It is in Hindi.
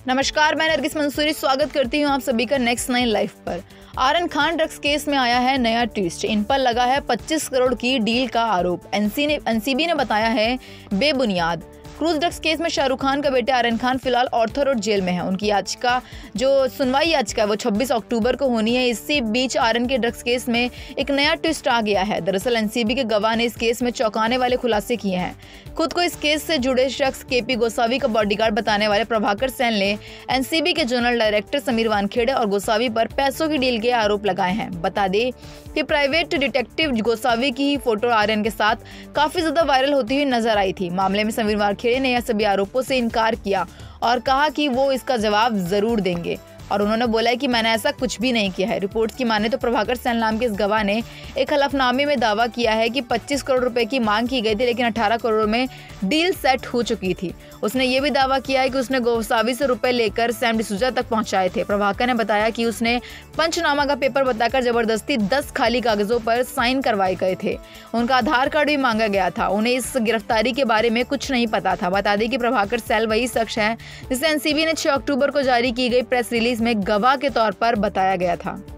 नमस्कार, मैं नरगिस मंसूरी स्वागत करती हूँ आप सभी का नेक्स्ट 9 लाइफ पर। आर्यन खान ड्रग्स केस में आया है नया ट्विस्ट। इन पर लगा है 25 करोड़ की डील का आरोप। एनसीबी ने बताया है बेबुनियाद। क्रूज ड्रग्स केस में शाहरुख खान का बेटे आर्यन खान फिलहाल ऑर्थर रोड जेल में है। उनकी याचिका जो सुनवाई याचिका है वो 26 अक्टूबर को होनी है। इसी बीच आर्यन के ड्रग्स केस में एक नया ट्विस्ट आ गया है। दरअसल एनसीबी के गवाह ने इस केस में चौंकाने वाले खुलासे किए हैं। खुद को इस केस से जुड़े शख्स केपी गोसावी का बॉडीगार्ड बताने वाले प्रभाकर सेन ने एनसीबी के जोनल डायरेक्टर समीर वानखेड़े और गोसावी पर पैसों की डील के आरोप लगाए हैं। बता दें कि प्राइवेट डिटेक्टिव गोसावी की ही फोटो आर्यन के साथ काफी ज्यादा वायरल होती हुई नजर आई थी। मामले में समीर वानखेड़े ने यह सभी आरोपों से इनकार किया और कहा कि वो इसका जवाब जरूर देंगे और उन्होंने बोला है कि मैंने ऐसा कुछ भी नहीं किया है। रिपोर्ट्स की माने तो प्रभाकर सेन नाम के इस गवाह ने एक हलफनामे में दावा किया है कि 25 करोड़ रुपए की मांग की गई थी, लेकिन 18 करोड़ में डील सेट हो चुकी थी। उसने ये भी दावा किया है कि उसने गोसावी से रुपए लेकर सैम डिसूजा तक पहुंचाए थे। प्रभाकर ने बताया कि उसने पंचनामा का पेपर बताकर जबरदस्ती 10 खाली कागजों पर साइन करवाए गए थे। उनका आधार कार्ड भी मांगा गया था। उन्हें इस गिरफ्तारी के बारे में कुछ नहीं पता था। बता दें कि प्रभाकर सेन वही शख्स है जिसे एनसीबी ने 6 अक्टूबर को जारी की गई प्रेस रिलीज में गवाह के तौर पर बताया गया था।